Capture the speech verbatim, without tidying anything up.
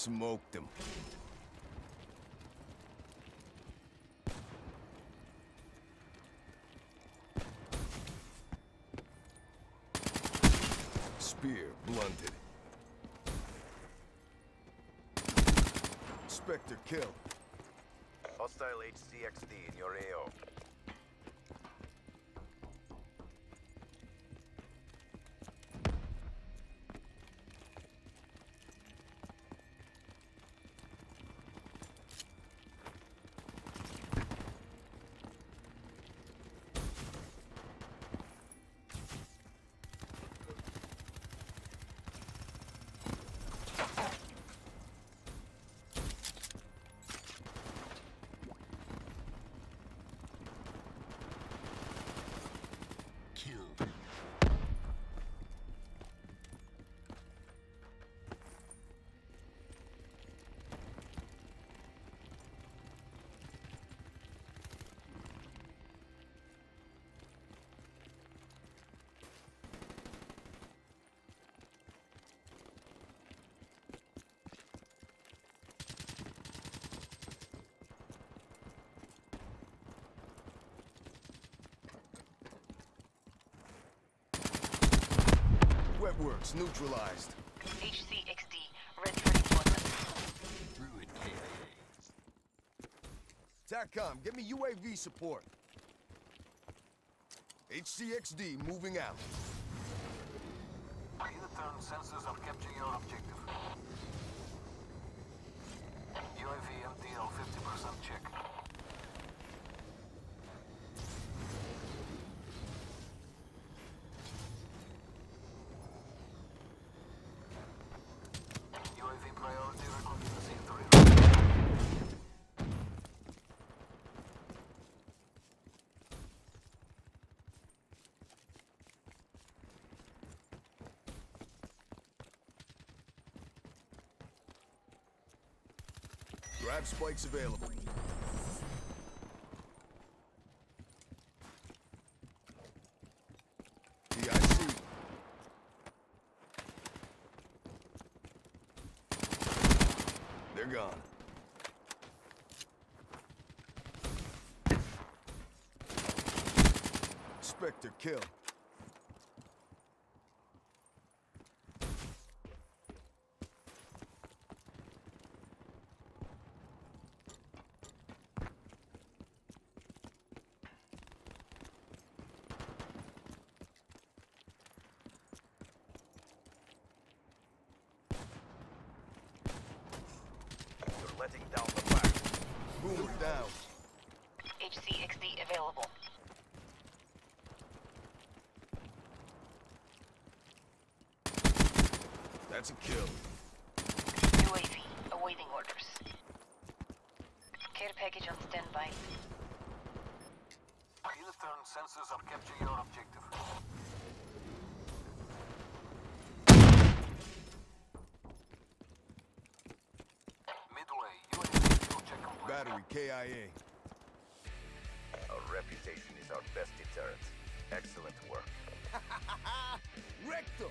Smoked him. Spear blunted. Spectre kill. Hostile H C X D in your A O. Webworks neutralized. H C X D, ready for deployment. Druid K I A. TACCOM, get me U A V support. H C X D moving out. Return sensors are capturing your objective. U A V M T L fifty percent check. U A V priority reconnaissance three. Grab spikes available. D I C. They're gone. Spectre kill. You're letting down the flag. Boomer down. H C X D available. That's a kill. U A V, awaiting orders. Care package on standby. Return sensors are capturing your objective. Midway, U A V fuel check complete. Battery K I A. Our reputation is our best deterrent. Excellent work. Wrecked 'em.